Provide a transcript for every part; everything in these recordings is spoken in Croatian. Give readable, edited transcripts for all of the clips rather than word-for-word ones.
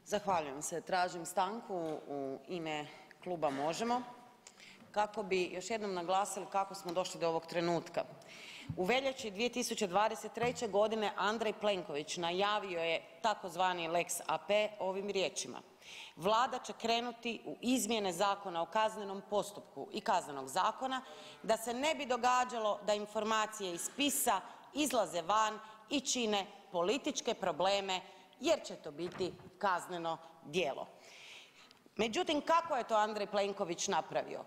Zahvaljujem se. Tražim stanku u ime kluba Možemo kako bi još jednom naglasili kako smo došli do ovog trenutka. U veljači 2023. godine Andrej Plenković najavio je tzv. lex AP ovim riječima: Vlada će krenuti u izmjene Zakona o kaznenom postupku i Kaznenog zakona da se ne bi događalo da informacije iz spisa izlaze van i čine političke probleme jer će to biti kazneno djelo. Međutim, kako je to Andrej Plenković napravio?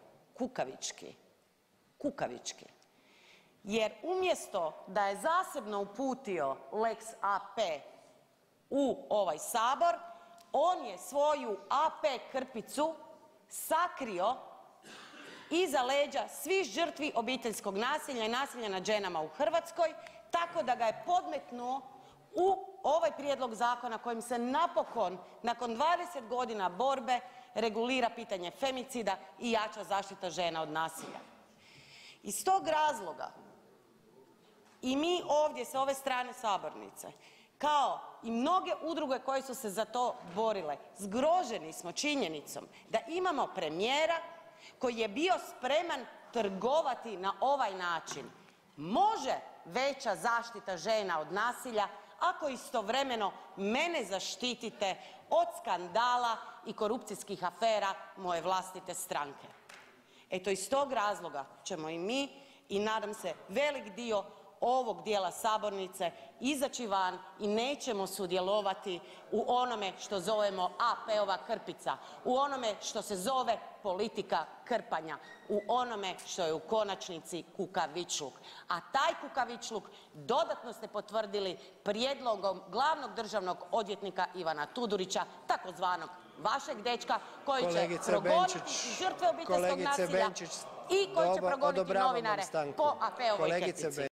Kukavički. Jer umjesto da je zasebno uputio lex AP u ovaj Sabor, on je svoju AP krpicu sakrio iza leđa svih žrtvi obiteljskog nasilja i nasilja nad ženama u Hrvatskoj tako da ga je podmetnuo u ovaj prijedlog zakona kojim se napokon nakon 20 godina borbe regulira pitanje femicida i jača zaštita žena od nasilja. Iz tog razloga i mi ovdje sa ove strane sabornice, kao i mnoge udruge koje su se za to borile, zgroženi smo činjenicom da imamo premijera koji je bio spreman trgovati na ovaj način. Može veća zaštita žena od nasilja ako istovremeno mene zaštitite od skandala i korupcijskih afera moje vlastite stranke. Eto iz tog razloga ćemo i mi i nadam se velik dio ovog dijela sabornice izaći van i nećemo sudjelovati u onome što zovemo AP-ova krpica, u onome što se zove politika krpanja, u onome što je u konačnici kukavičluk. A taj kukavičluk dodatno ste potvrdili prijedlogom glavnog državnog odvjetnika Ivana Tudurića, takozvanog vašeg dečka koji će progoniti žrtve obiteljskog nasilja i koji će progoniti novinare po AP-ovoj krpici.